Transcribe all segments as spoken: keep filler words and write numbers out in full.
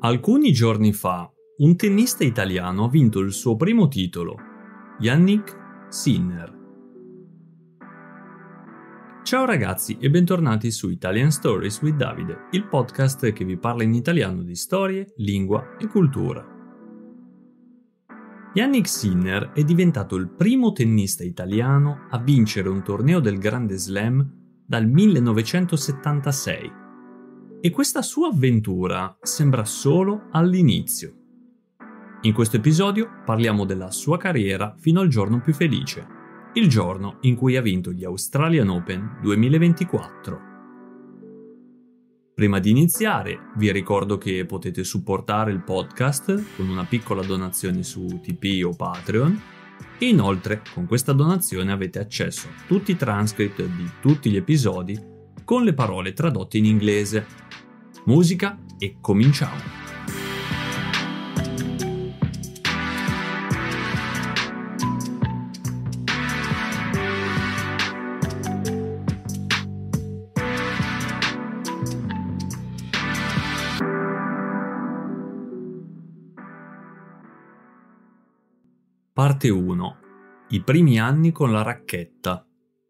Alcuni giorni fa, un tennista italiano ha vinto il suo primo titolo, Jannik Sinner. Ciao ragazzi e bentornati su Italian Stories with Davide, il podcast che vi parla in italiano di storie, lingua e cultura. Jannik Sinner è diventato il primo tennista italiano a vincere un torneo del Grande Slam dal millenovecentosettantasei. E questa sua avventura sembra solo all'inizio. In questo episodio parliamo della sua carriera fino al giorno più felice, il giorno in cui ha vinto gli Australian Open duemilaventiquattro. Prima di iniziare, vi ricordo che potete supportare il podcast con una piccola donazione su T P o Patreon e inoltre con questa donazione avete accesso a tutti i transcript di tutti gli episodi con le parole tradotte in inglese. Musica e cominciamo! Parte uno. I primi anni con la racchetta.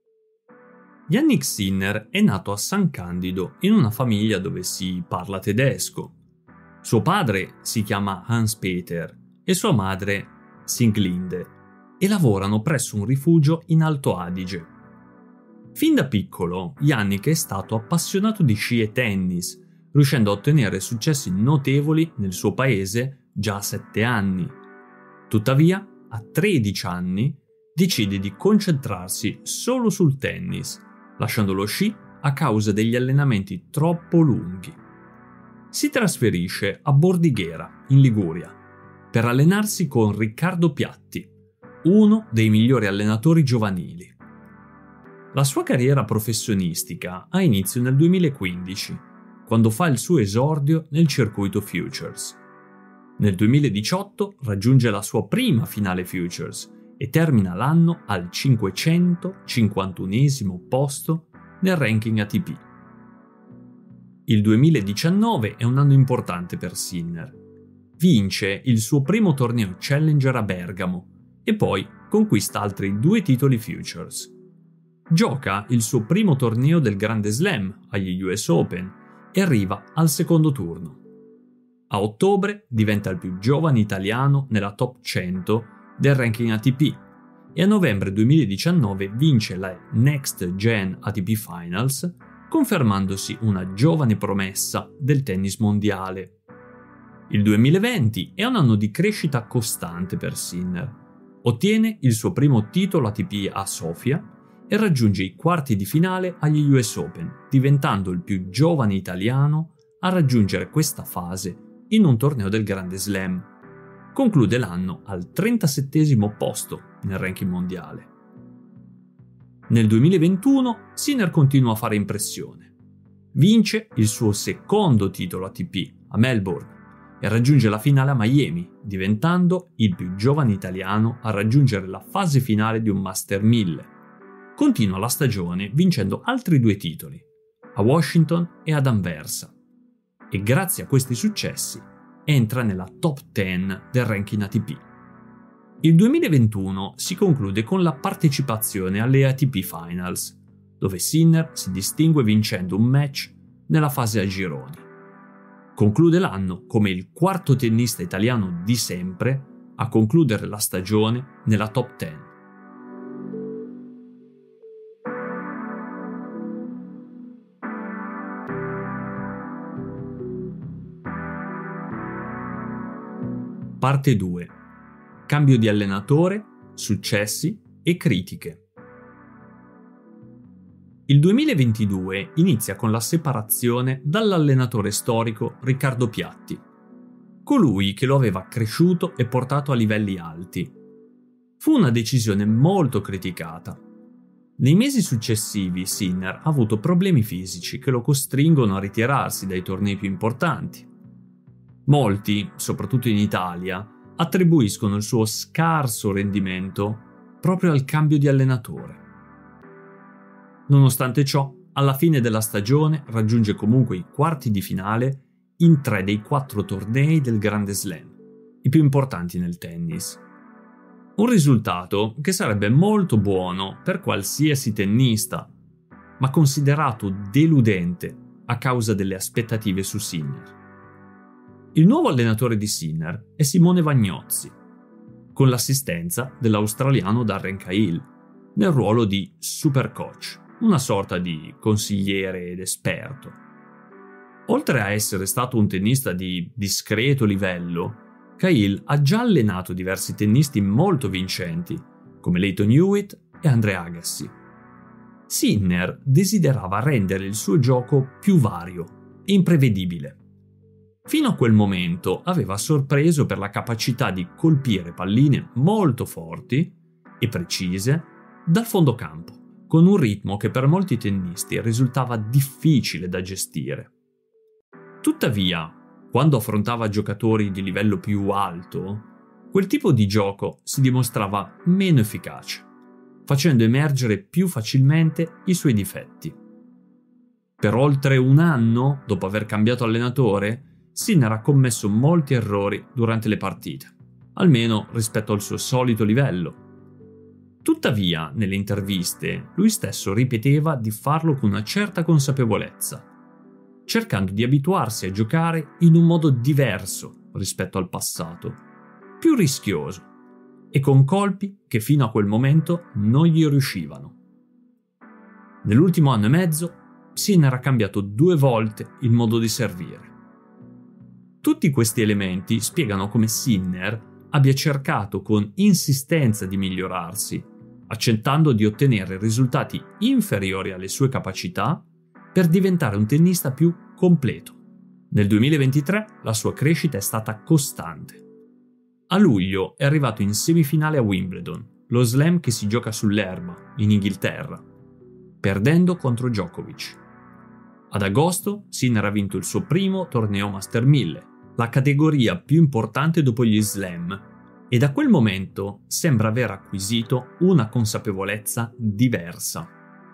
Jannik Sinner è nato a San Candido in una famiglia dove si parla tedesco. Suo padre si chiama Hans-Peter e sua madre Sieglinde e lavorano presso un rifugio in Alto Adige. Fin da piccolo Jannik è stato appassionato di sci e tennis, riuscendo a ottenere successi notevoli nel suo paese già a sette anni. Tuttavia, a tredici anni, decide di concentrarsi solo sul tennis, lasciando lo sci a causa degli allenamenti troppo lunghi. Si trasferisce a Bordighera, in Liguria, per allenarsi con Riccardo Piatti, uno dei migliori allenatori giovanili. La sua carriera professionistica ha inizio nel duemilaquindici, quando fa il suo esordio nel circuito Futures. Nel duemiladiciotto raggiunge la sua prima finale Futures e termina l'anno al cinquecentocinquantunesimo posto nel ranking A T P. Il duemiladiciannove è un anno importante per Sinner. Vince il suo primo torneo Challenger a Bergamo e poi conquista altri due titoli Futures. Gioca il suo primo torneo del Grande Slam agli U S Open e arriva al secondo turno. A ottobre diventa il più giovane italiano nella top cento del ranking A T P e a novembre duemiladiciannove vince la Next Gen A T P Finals, confermandosi una giovane promessa del tennis mondiale. Il duemilaventi è un anno di crescita costante per Sinner. Ottiene il suo primo titolo A T P a Sofia e raggiunge i quarti di finale agli U S Open, diventando il più giovane italiano a raggiungere questa fase in un torneo del Grande Slam. Conclude l'anno al trentasettesimo posto nel ranking mondiale. Nel duemilaventuno Sinner continua a fare impressione. Vince il suo secondo titolo A T P a Melbourne e raggiunge la finale a Miami, diventando il più giovane italiano a raggiungere la fase finale di un Master mille. Continua la stagione vincendo altri due titoli, a Washington e ad Anversa. E grazie a questi successi entra nella top dieci del ranking A T P. Il duemilaventuno si conclude con la partecipazione alle A T P Finals, dove Sinner si distingue vincendo un match nella fase a gironi. Conclude l'anno come il quarto tennista italiano di sempre a concludere la stagione nella top dieci. Parte due. Cambio di allenatore, successi e critiche. Il duemilaventidue inizia con la separazione dall'allenatore storico Riccardo Piatti, colui che lo aveva cresciuto e portato a livelli alti. Fu una decisione molto criticata. Nei mesi successivi Sinner ha avuto problemi fisici che lo costringono a ritirarsi dai tornei più importanti. Molti, soprattutto in Italia, attribuiscono il suo scarso rendimento proprio al cambio di allenatore. Nonostante ciò, alla fine della stagione raggiunge comunque i quarti di finale in tre dei quattro tornei del Grande Slam, i più importanti nel tennis. Un risultato che sarebbe molto buono per qualsiasi tennista, ma considerato deludente a causa delle aspettative su Sinner. Il nuovo allenatore di Sinner è Simone Vagnozzi, con l'assistenza dell'australiano Darren Cahill, nel ruolo di super coach, una sorta di consigliere ed esperto. Oltre a essere stato un tennista di discreto livello, Cahill ha già allenato diversi tennisti molto vincenti, come Lleyton Hewitt e Andre Agassi. Sinner desiderava rendere il suo gioco più vario e imprevedibile. Fino a quel momento aveva sorpreso per la capacità di colpire palline molto forti e precise dal fondo campo, con un ritmo che per molti tennisti risultava difficile da gestire. Tuttavia, quando affrontava giocatori di livello più alto, quel tipo di gioco si dimostrava meno efficace, facendo emergere più facilmente i suoi difetti. Per oltre un anno, dopo aver cambiato allenatore, Sinner ha commesso molti errori durante le partite, almeno rispetto al suo solito livello. Tuttavia, nelle interviste, lui stesso ripeteva di farlo con una certa consapevolezza, cercando di abituarsi a giocare in un modo diverso rispetto al passato, più rischioso, e con colpi che fino a quel momento non gli riuscivano. Nell'ultimo anno e mezzo, Sinner ha cambiato due volte il modo di servire. Tutti questi elementi spiegano come Sinner abbia cercato con insistenza di migliorarsi, accettando di ottenere risultati inferiori alle sue capacità per diventare un tennista più completo. Nel duemilaventitré la sua crescita è stata costante. A luglio è arrivato in semifinale a Wimbledon, lo slam che si gioca sull'erba, in Inghilterra, perdendo contro Djokovic. Ad agosto Sinner ha vinto il suo primo torneo Master mille, la categoria più importante dopo gli slam, e da quel momento sembra aver acquisito una consapevolezza diversa.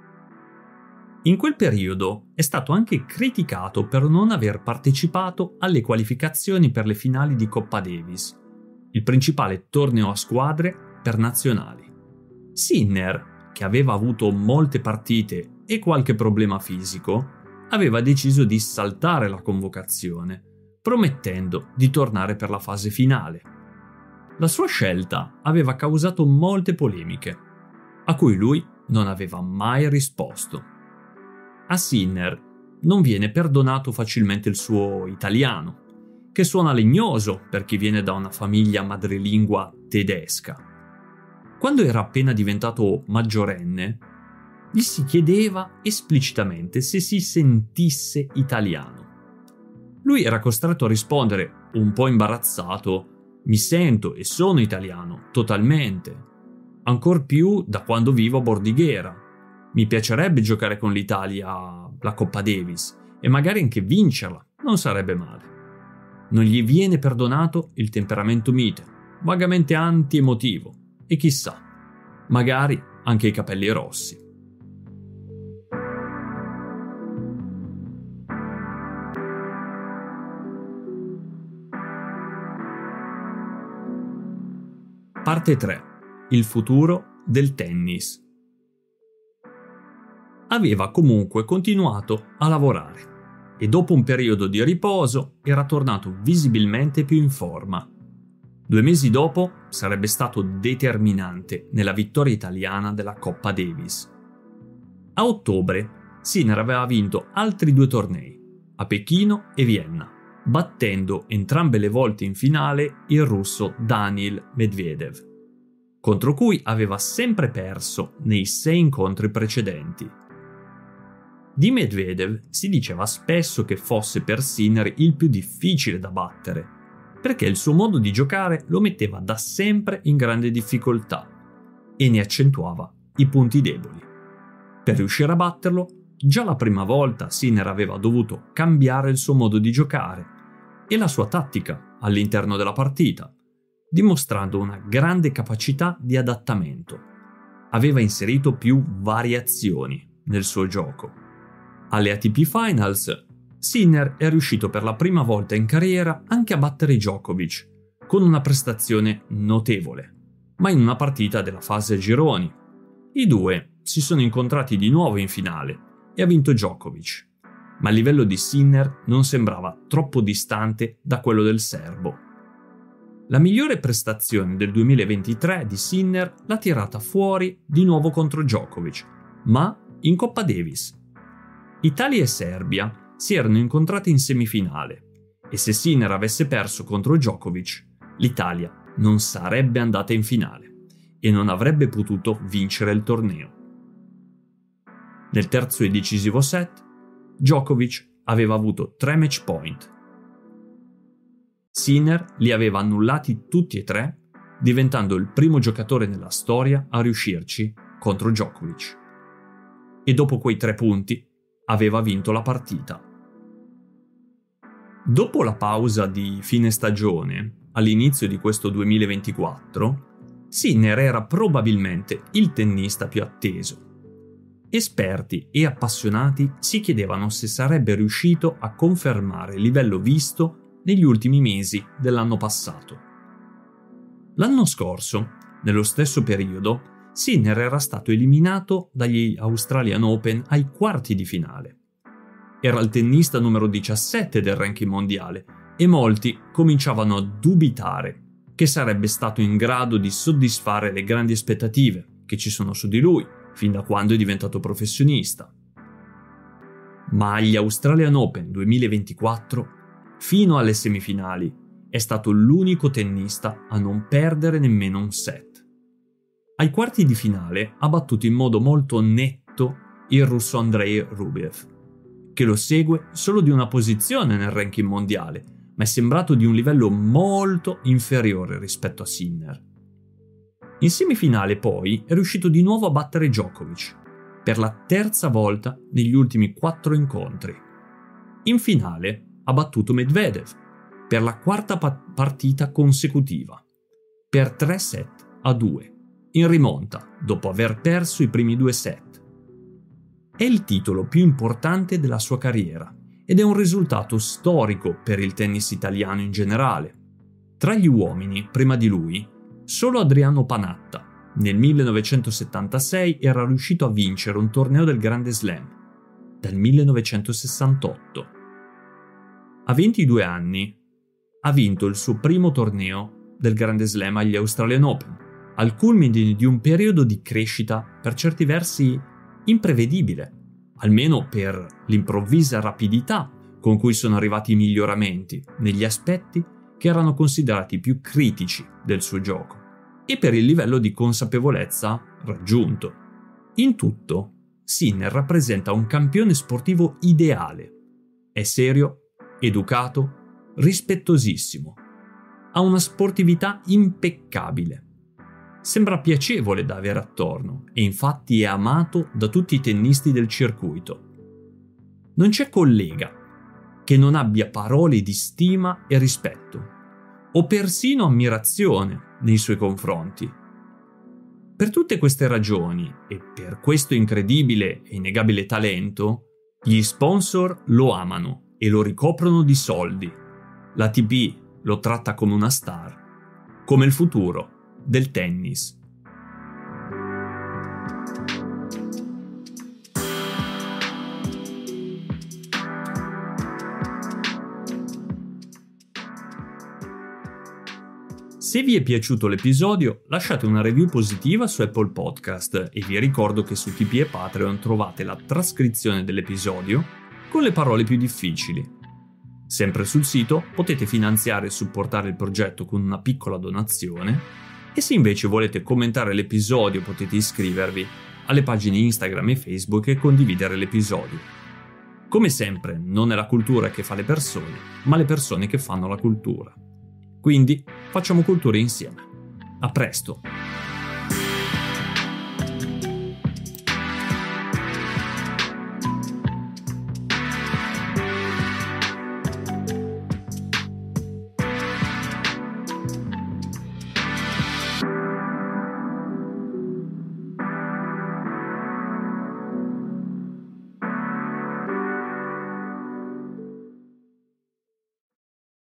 In quel periodo è stato anche criticato per non aver partecipato alle qualificazioni per le finali di Coppa Davis, il principale torneo a squadre per nazionali. Sinner, che aveva avuto molte partite e qualche problema fisico, aveva deciso di saltare la convocazione, promettendo di tornare per la fase finale. La sua scelta aveva causato molte polemiche, a cui lui non aveva mai risposto. A Sinner non viene perdonato facilmente il suo italiano, che suona legnoso per chi viene da una famiglia madrelingua tedesca. Quando era appena diventato maggiorenne, gli si chiedeva esplicitamente se si sentisse italiano. Lui era costretto a rispondere, un po' imbarazzato, «Mi sento e sono italiano, totalmente. Ancor più da quando vivo a Bordighera. Mi piacerebbe giocare con l'Italia la Coppa Davis e magari anche vincerla, non sarebbe male». Non gli viene perdonato il temperamento mite, vagamente anti-emotivo, e chissà, magari anche i capelli rossi. Parte tre. Il futuro del tennis. Aveva comunque continuato a lavorare e dopo un periodo di riposo era tornato visibilmente più in forma. Due mesi dopo sarebbe stato determinante nella vittoria italiana della Coppa Davis. A ottobre Sinner aveva vinto altri due tornei, a Pechino e Vienna, battendo entrambe le volte in finale il russo Daniil Medvedev, contro cui aveva sempre perso nei sei incontri precedenti. Di Medvedev si diceva spesso che fosse per Sinner il più difficile da battere, perché il suo modo di giocare lo metteva da sempre in grande difficoltà e ne accentuava i punti deboli. Per riuscire a batterlo, già la prima volta Sinner aveva dovuto cambiare il suo modo di giocare e la sua tattica all'interno della partita, dimostrando una grande capacità di adattamento. Aveva inserito più variazioni nel suo gioco. Alle A T P Finals Sinner è riuscito per la prima volta in carriera anche a battere Djokovic, con una prestazione notevole, ma in una partita della fase a gironi. I due si sono incontrati di nuovo in finale e ha vinto Djokovic, ma il livello di Sinner non sembrava troppo distante da quello del serbo. La migliore prestazione del duemilaventitré di Sinner l'ha tirata fuori di nuovo contro Djokovic, ma in Coppa Davis. Italia e Serbia si erano incontrate in semifinale e se Sinner avesse perso contro Djokovic, l'Italia non sarebbe andata in finale e non avrebbe potuto vincere il torneo. Nel terzo e decisivo set, Djokovic aveva avuto tre match point. Sinner li aveva annullati tutti e tre, diventando il primo giocatore nella storia a riuscirci contro Djokovic. E dopo quei tre punti aveva vinto la partita. Dopo la pausa di fine stagione, all'inizio di questo duemilaventiquattro, Sinner era probabilmente il tennista più atteso. Esperti e appassionati si chiedevano se sarebbe riuscito a confermare il livello visto negli ultimi mesi dell'anno passato. L'anno scorso, nello stesso periodo, Sinner era stato eliminato dagli Australian Open ai quarti di finale. Era il tennista numero diciassette del ranking mondiale e molti cominciavano a dubitare che sarebbe stato in grado di soddisfare le grandi aspettative che ci sono su di lui fin da quando è diventato professionista. Ma agli Australian Open duemilaventiquattro, fino alle semifinali, è stato l'unico tennista a non perdere nemmeno un set. Ai quarti di finale ha battuto in modo molto netto il russo Andrei Rublev, che lo segue solo di una posizione nel ranking mondiale, ma è sembrato di un livello molto inferiore rispetto a Sinner. In semifinale poi è riuscito di nuovo a battere Djokovic, per la terza volta negli ultimi quattro incontri. In finale ha battuto Medvedev per la quarta pa- partita consecutiva, per tre set a due, in rimonta dopo aver perso i primi due set. È il titolo più importante della sua carriera ed è un risultato storico per il tennis italiano in generale. Tra gli uomini, prima di lui, solo Adriano Panatta, nel millenovecentosettantasei, era riuscito a vincere un torneo del Grande Slam, dal millenovecentosessantotto. A ventidue anni ha vinto il suo primo torneo del Grande Slam agli Australian Open, al culmine di un periodo di crescita per certi versi imprevedibile, almeno per l'improvvisa rapidità con cui sono arrivati i miglioramenti negli aspetti che erano considerati più critici del suo gioco e per il livello di consapevolezza raggiunto. In tutto, Sinner rappresenta un campione sportivo ideale. È serio, educato, rispettosissimo. Ha una sportività impeccabile. Sembra piacevole da avere attorno e infatti è amato da tutti i tennisti del circuito. Non c'è collega che non abbia parole di stima e rispetto, o persino ammirazione nei suoi confronti. Per tutte queste ragioni e per questo incredibile e innegabile talento, gli sponsor lo amano e lo ricoprono di soldi. L'A T P lo tratta come una star, come il futuro del tennis. Se vi è piaciuto l'episodio, lasciate una review positiva su Apple Podcast e vi ricordo che su Tipeee e Patreon trovate la trascrizione dell'episodio con le parole più difficili. Sempre sul sito potete finanziare e supportare il progetto con una piccola donazione e se invece volete commentare l'episodio potete iscrivervi alle pagine Instagram e Facebook e condividere l'episodio. Come sempre, non è la cultura che fa le persone, ma le persone che fanno la cultura. Quindi facciamo cultura insieme. A presto!